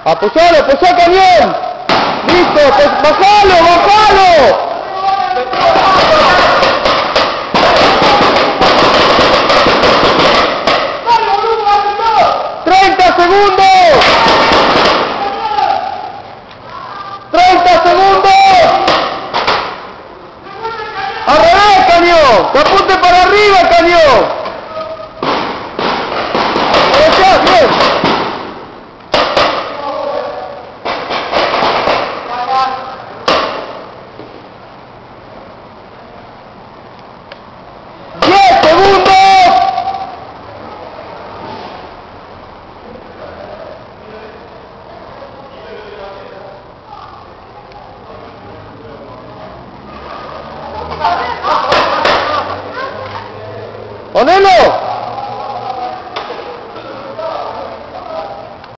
Apoyalo, apoyá camión. Listo, pues, bajalo, bajalo. 30 segundos. 30 segundos. Al revés, camión. Que apunte para arriba, camión. Bien. ¡Ponelo!